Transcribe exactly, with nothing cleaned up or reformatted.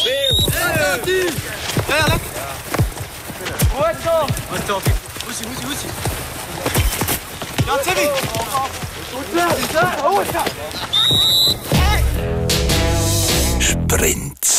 Ja, lekker. Goed zo. Goed zo. Hoesie, hoesie, hoesie. Ja, Timmy. Goed zo. Sprint.